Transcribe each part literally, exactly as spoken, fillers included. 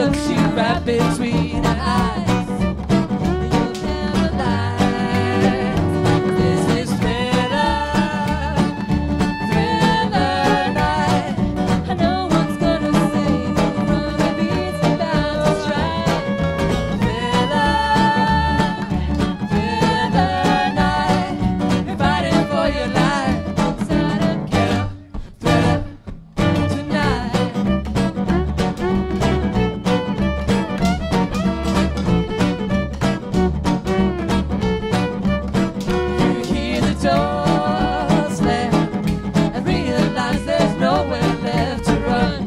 looks you right between her eyes. You'll never lie. This is Thriller, Thriller night. I know what's gonna say from the beats about to strike. Thriller, Thriller night. You're fighting for your life. Inside a ghetto, Thriller tonight. You hear the door slam and realize there's nowhere left to run.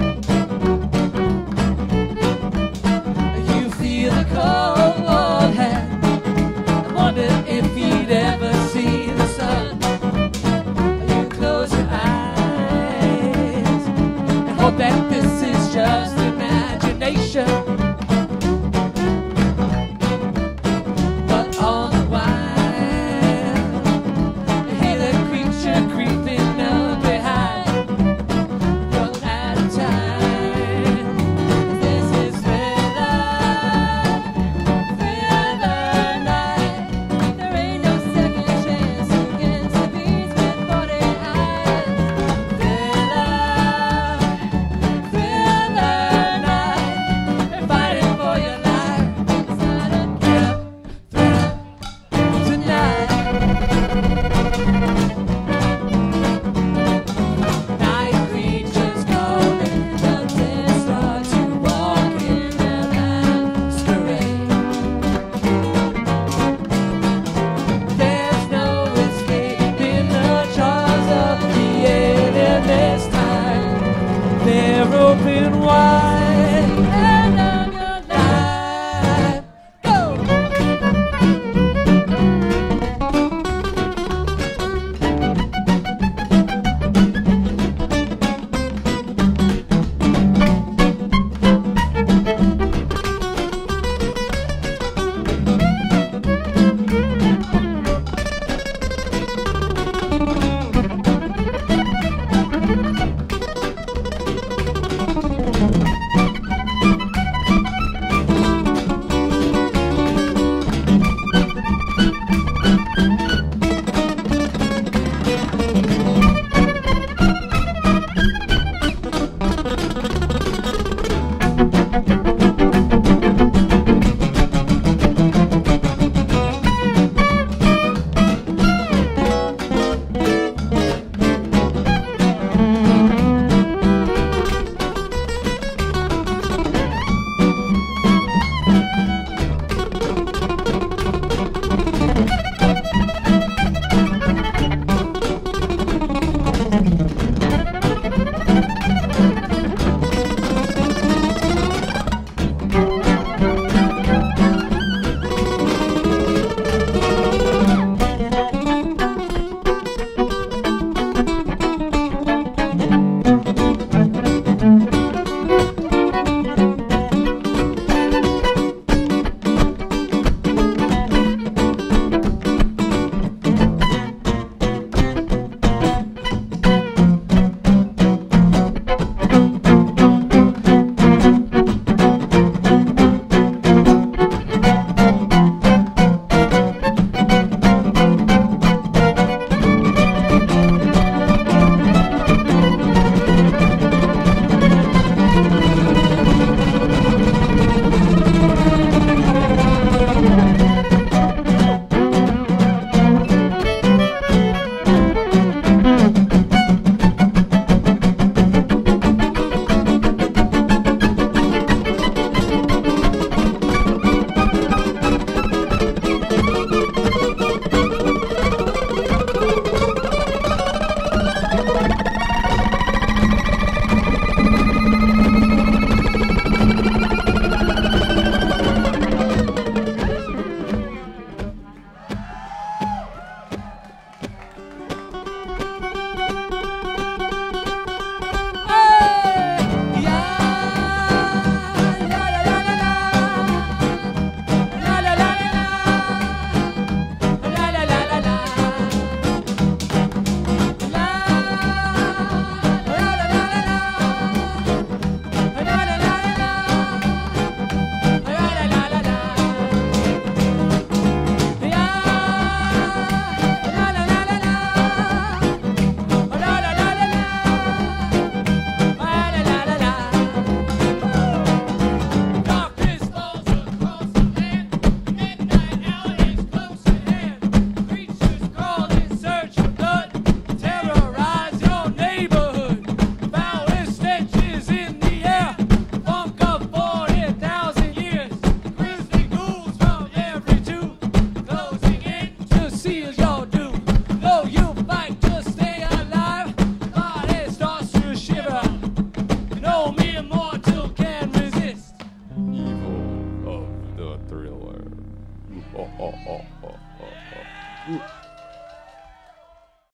You feel the cold hand and wonder if you'd ever see the sun. You close your eyes and hope that this is just imagination.